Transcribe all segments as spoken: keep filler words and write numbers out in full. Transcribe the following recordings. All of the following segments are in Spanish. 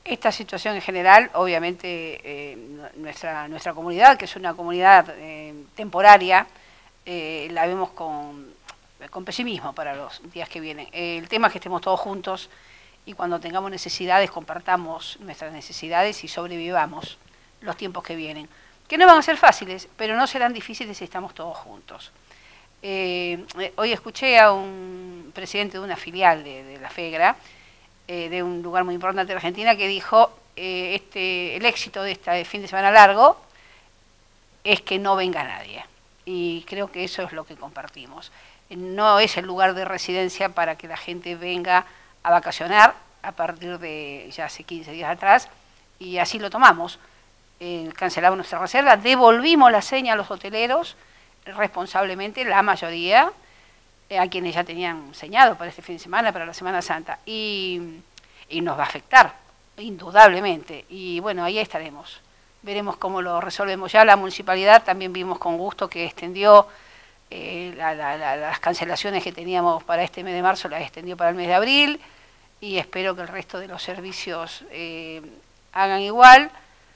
Esta situación en general, obviamente, eh, nuestra, nuestra comunidad, que es una comunidad eh, temporaria, eh, la vemos con, con pesimismo para los días que vienen. Eh, el tema es que estemos todos juntos y cuando tengamos necesidades compartamos nuestras necesidades y sobrevivamos los tiempos que vienen. Que no van a ser fáciles, pero no serán difíciles si estamos todos juntos. Eh, hoy escuché a un presidente de una filial de, de la FEGRA, eh, de un lugar muy importante de Argentina, que dijo eh, este, el éxito de este fin de semana largo es que no venga nadie. Y creo que eso es lo que compartimos. No es el lugar de residencia para que la gente venga a vacacionar a partir de ya hace quince días atrás, y así lo tomamos. Eh, cancelamos nuestra reserva, devolvimos la seña a los hoteleros, responsablemente, la mayoría, eh, a quienes ya tenían señado para este fin de semana, para la Semana Santa, y, y nos va a afectar, indudablemente, y bueno, ahí estaremos. Veremos cómo lo resolvemos. Ya la municipalidad también vimos con gusto que extendió eh, la, la, la, las cancelaciones que teníamos para este mes de marzo, las extendió para el mes de abril, y espero que el resto de los servicios eh, hagan igual.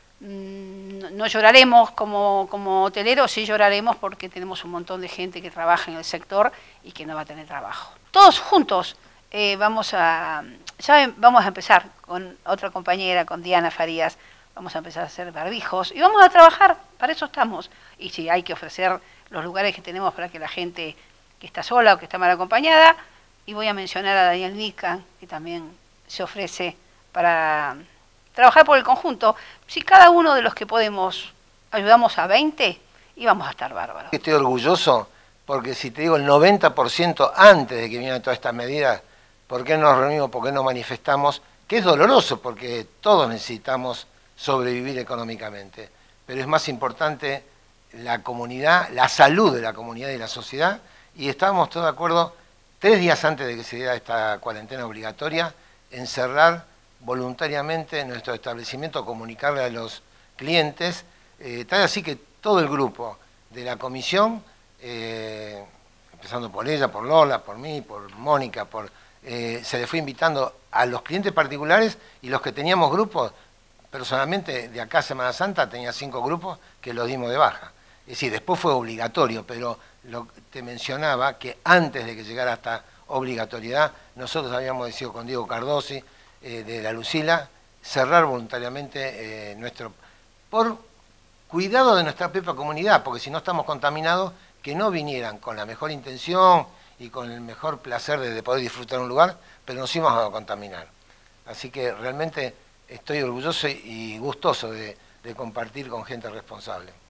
No lloraremos como, como hoteleros, sí lloraremos porque tenemos un montón de gente que trabaja en el sector y que no va a tener trabajo. Todos juntos eh, vamos a ya vamos a empezar con otra compañera, con Diana Farías, vamos a empezar a hacer barbijos y vamos a trabajar, para eso estamos. Y si hay que ofrecer los lugares que tenemos para que la gente que está sola o que está mal acompañada, y voy a mencionar a Daniel Nica, que también se ofrece para trabajar por el conjunto. Si cada uno de los que podemos ayudamos a veinte, íbamos a estar bárbaros. Estoy orgulloso porque si te digo el noventa por ciento antes de que vinieran todas estas medidas, ¿por qué nos reunimos? ¿Por qué nos manifestamos? Que es doloroso porque todos necesitamos sobrevivir económicamente. Pero es más importante la comunidad, la salud de la comunidad y la sociedad. Y estábamos todos de acuerdo, tres días antes de que se diera esta cuarentena obligatoria, en cerrar voluntariamente nuestro establecimiento, comunicarle a los clientes, eh, tal así que todo el grupo de la comisión, eh, empezando por ella, por Lola, por mí, por Mónica, por, eh, se le fue invitando a los clientes particulares y los que teníamos grupos, personalmente de acá a Semana Santa tenía cinco grupos que los dimos de baja. Es decir, después fue obligatorio, pero lo, te mencionaba que antes de que llegara esta obligatoriedad, nosotros habíamos decidido con Diego Cardosi, Eh, de la Lucila, cerrar voluntariamente eh, nuestro, por cuidado de nuestra propia comunidad, porque si no estamos contaminados, que no vinieran con la mejor intención y con el mejor placer de, de poder disfrutar un lugar, pero nos íbamos a contaminar. Así que realmente estoy orgulloso y gustoso de, de compartir con gente responsable.